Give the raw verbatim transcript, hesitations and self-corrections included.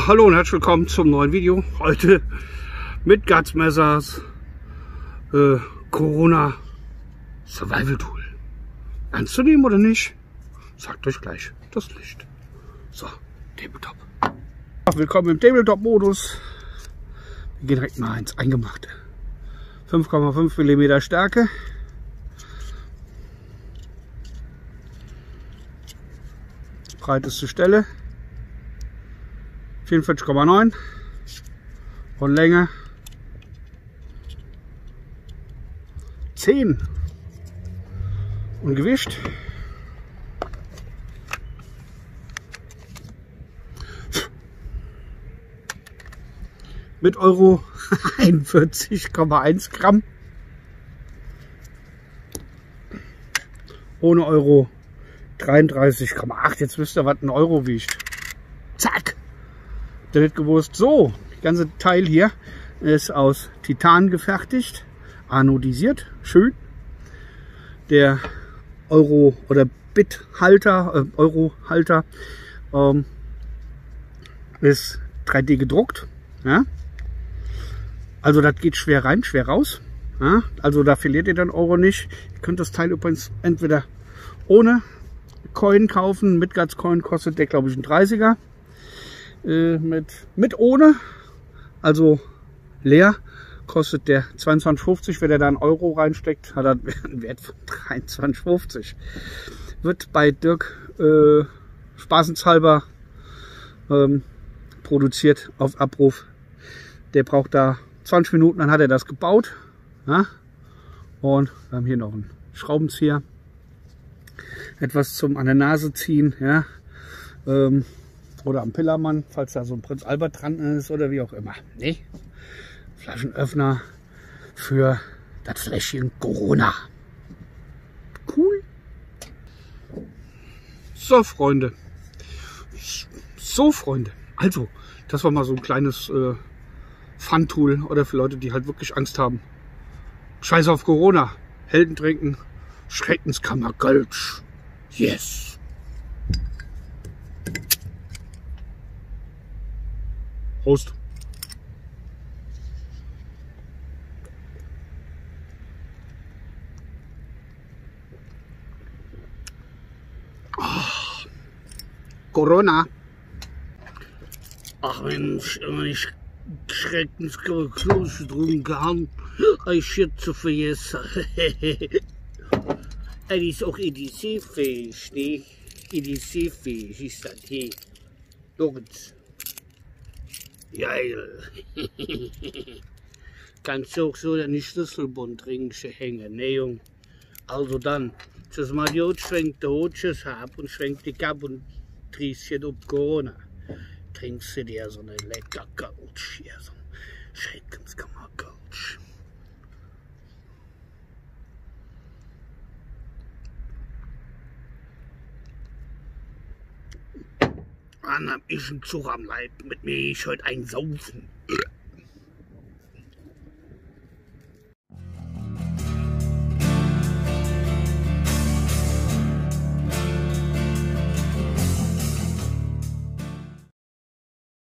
Ja, hallo und herzlich willkommen zum neuen Video. Heute mit Guts Messers äh, Corona Survival Tool. Ernst zu nehmen oder nicht? Sagt euch gleich das Licht. So, Tabletop. Willkommen im Tabletop-Modus. Wir gehen direkt mal ins Eingemachte. fünf Komma fünf Millimeter Stärke. Breiteste Stelle. vierundvierzig Komma neun und Länge zehn und Gewicht mit Euro einundvierzig Komma eins Gramm, ohne Euro dreiunddreißig Komma acht. Jetzt wisst ihr, was ein Euro wiegt. Zack! Der nicht gewusst. So, das ganze Teil hier ist aus Titan gefertigt, anodisiert, schön. Der Euro oder Bit-Halter, äh, Euro-Halter ähm, ist drei D gedruckt. Ja? Also das geht schwer rein, schwer raus. Ja? Also da verliert ihr den Euro nicht. Ihr könnt das Teil übrigens entweder ohne Coin kaufen, mit Guts Coin kostet der, glaube ich, ein dreißiger. Mit, mit ohne, also leer, kostet der zweiundzwanzig fünfzig. Wenn er da einen Euro reinsteckt, hat er einen Wert von dreiundzwanzig fünfzig. Wird bei Dirk äh, spaßenshalber ähm, produziert auf Abruf. Der braucht da zwanzig Minuten, dann hat er das gebaut. Ja? Und wir haben hier noch einen Schraubenzieher. Etwas zum an der Nase ziehen. Ja? Ähm, Oder am Pillermann, falls da so ein Prinz Albert dran ist oder wie auch immer. Nee. Flaschenöffner für das Fläschchen Corona. Cool. So, Freunde. So, Freunde. Also, das war mal so ein kleines äh, Fun-Tool oder für Leute, die halt wirklich Angst haben. Scheiß auf Corona. Helden trinken. Schreckenskammer Gölsch. Yes. Prost. Oh, Corona. Ach Mensch, wenn ich Schreckenskammer Gölsch getrunken habe, habe ich jetzt zu vergessen. Er ist auch E D C-fähig, ne? E D C-fähig ist das hier. Lorenz. Geil. Kannst du auch so deine Schlüsselbundringe hängen, ne Jung? Also dann, das mal die Haut schwenkt der Hotches ab und schwenkt die ab und trinkst hier auf Corona. Trinkst du dir so eine lecker Gölsch hier, so ein Schreckenskammer Gölsch. Dann hab ich einen Zug am Leib, mit mir ich heute ein Saufen.